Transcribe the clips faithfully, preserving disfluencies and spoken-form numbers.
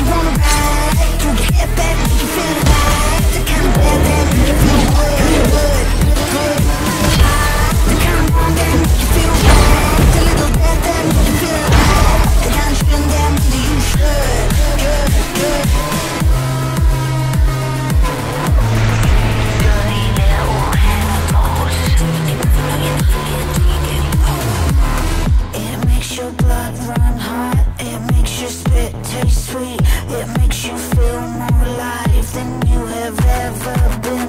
you wanna ride. Throw your head back, make you feel alive. The kind of bad that make you feel good, good, good. The kind of wrong that make you feel right. The little bad that make you feel alive. The kind of spin that make you should, good, good. It makes your blood run hot. It makes your spit taste sweet. It makes you feel more alive than you have ever been.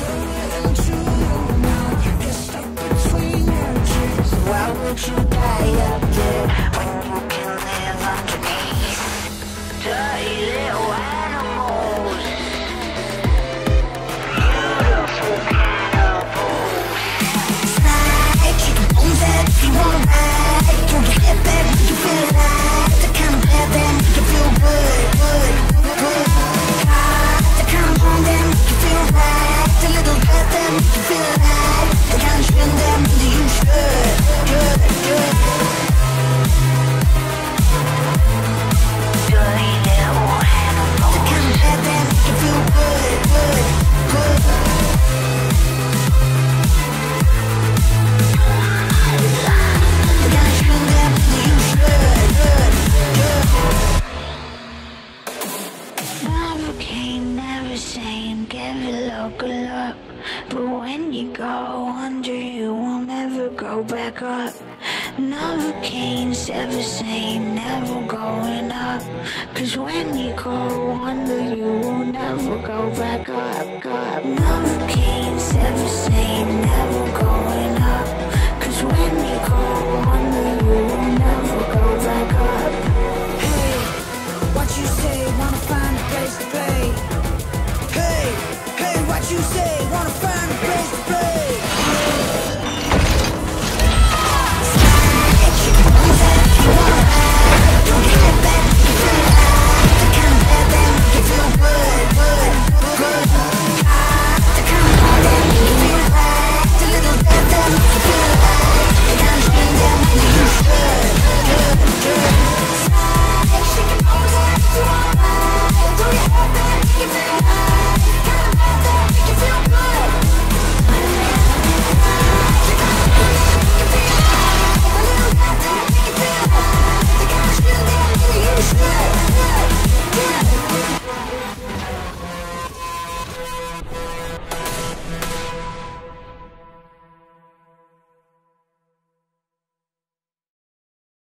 You're stuck between your cheeks. Why would you die up there when you can live underneath? Dirty little animals, beautiful cannibals. Slide, kick the bones out if you wanna ride. Throw your head back, make you feel alive. The kind of bad that make you feel good, good, good. The kind of wrong that make you feel right. The little bad that make you feel alive. The kind of spin that make you should, good, good. Dirty little animals. The kind of bad that make you feel good, good, good. The kind of spin that make you should, good, good. Never came, never same, give it luck, good luck. But when you go under, you will never go back up. Never came, never same, never going up. Cause when you go under, you will never go back up, up. Never came, never same, never going up.